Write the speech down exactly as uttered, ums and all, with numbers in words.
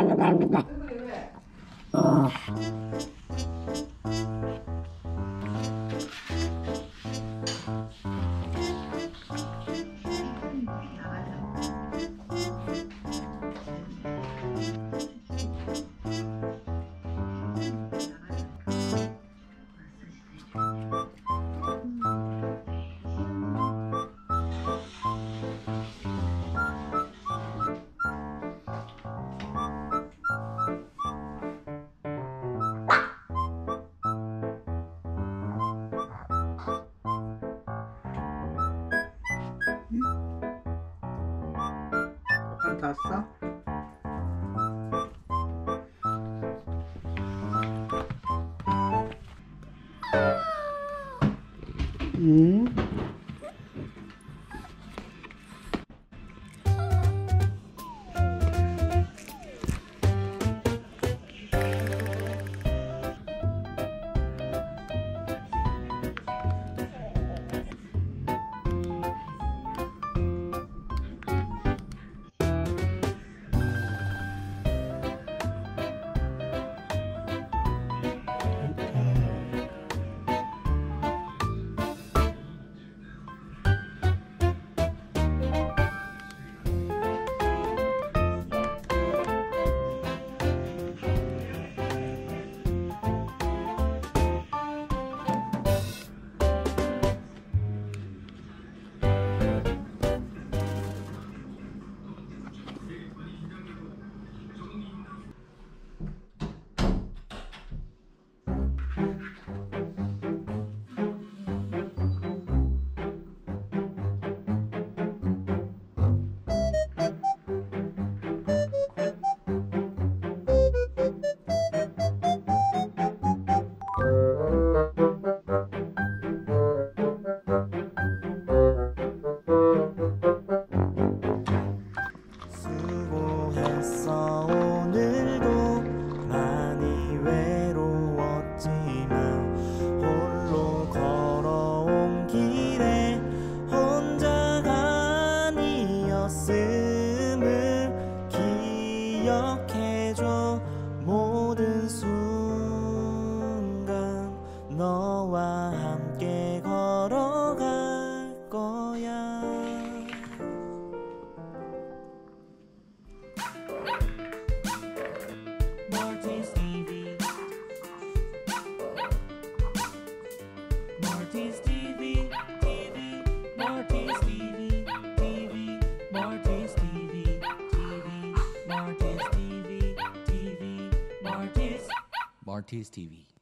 어. 다 왔어? 음. 수고했어 오늘도 많이 외로웠지만 홀로 걸어온 길에 혼자가 아니었음을 기억해줘. 모든 순간 너와 함께 걸어갈 거야. 말티즈 티비 말티즈 티비 티비 말티즈 티비 티비 말티즈 티비 티비 말티즈 티비 티비 말티즈 말티즈 티비